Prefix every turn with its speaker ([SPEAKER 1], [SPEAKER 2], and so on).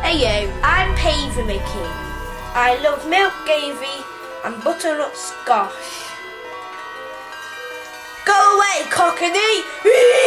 [SPEAKER 1] Heyo, I'm Pavy McKee. I love milk gravy and butternut squash. Go away, cockney!